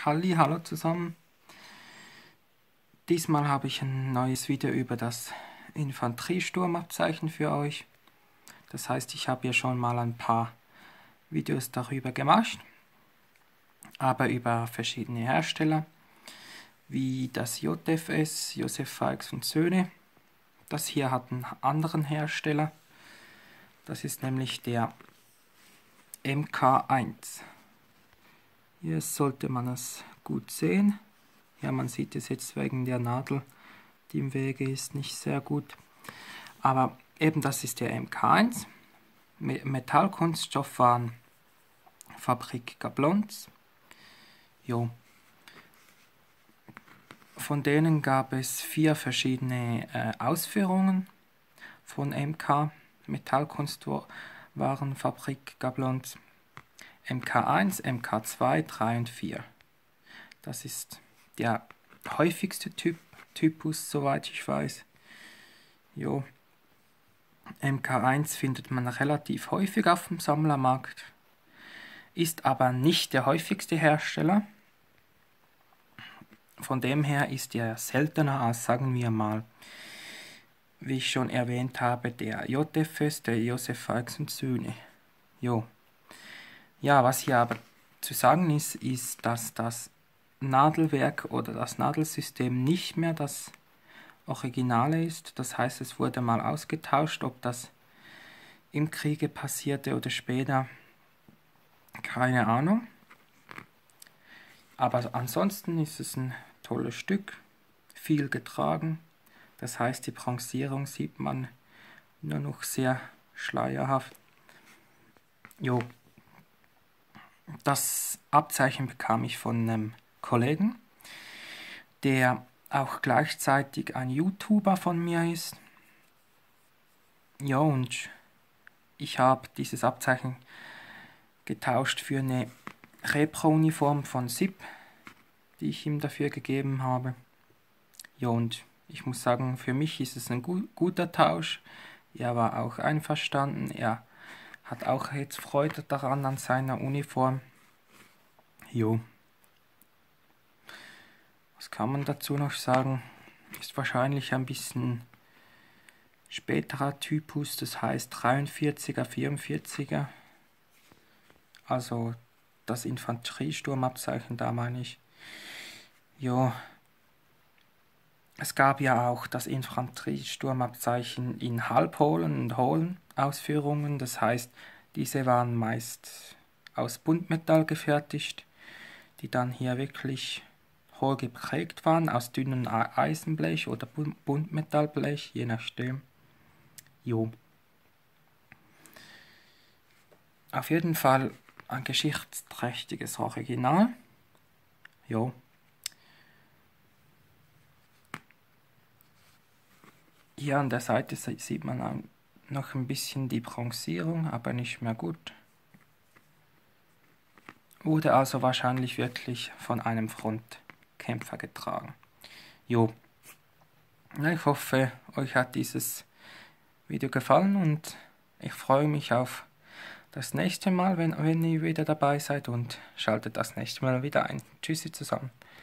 Hallo zusammen. Diesmal habe ich ein neues Video über das Infanteriesturmabzeichen für euch. Das heißt, ich habe ja schon mal ein paar Videos darüber gemacht, aber über verschiedene Hersteller, wie das JFS, Josef Feix und Söhne. Das hier hat einen anderen Hersteller. Das ist nämlich der MK1. Hier sollte man es gut sehen. Ja, man sieht es jetzt wegen der Nadel, die im Wege ist, nicht sehr gut. Aber eben das ist der MK1. Metallkunststoffwaren Fabrik Gablons. Jo. Von denen gab es 4 verschiedene Ausführungen von MK, Metallkunstwaren Fabrik Gablons. MK1, MK2, 3 und 4. Das ist der häufigste Typus, soweit ich weiß. Jo. MK1 findet man relativ häufig auf dem Sammlermarkt, ist aber nicht der häufigste Hersteller. Von dem her ist er seltener als, sagen wir mal, wie ich schon erwähnt habe, der JFS, der Josef Feix und Söhne. Jo. Ja, was hier aber zu sagen ist, dass das Nadelwerk oder das Nadelsystem nicht mehr das Originale ist. Das heißt, es wurde mal ausgetauscht, ob das im Kriege passierte oder später, keine Ahnung. Aber ansonsten ist es ein tolles Stück, viel getragen. Das heißt, die Bronzierung sieht man nur noch sehr schleierhaft. Jo. Das Abzeichen bekam ich von einem Kollegen, der auch gleichzeitig ein YouTuber von mir ist. Ja, und ich habe dieses Abzeichen getauscht für eine Repro-Uniform von SIP, die ich ihm dafür gegeben habe. Ja, und ich muss sagen, für mich ist es ein guter Tausch. Er war auch einverstanden. Er hat auch jetzt Freude daran an seiner Uniform. Jo. Was kann man dazu noch sagen? Ist wahrscheinlich ein bisschen späterer Typus, das heißt 43er, 44er. Also das Infanteriesturmabzeichen, da meine ich. Jo. Es gab ja auch das Infanteriesturmabzeichen in Halbholen und Hohlen Ausführungen. Das heißt, diese waren meist aus Buntmetall gefertigt, die dann hier wirklich hohl geprägt waren, aus dünnem Eisenblech oder Buntmetallblech, je nachdem. Jo. Auf jeden Fall ein geschichtsträchtiges Original. Jo. Hier an der Seite sieht man noch ein bisschen die Bronzierung, aber nicht mehr gut. Wurde also wahrscheinlich wirklich von einem Frontkämpfer getragen. Jo. Ich hoffe, euch hat dieses Video gefallen und ich freue mich auf das nächste Mal, wenn ihr wieder dabei seid, und schaltet das nächste Mal wieder ein. Tschüssi zusammen.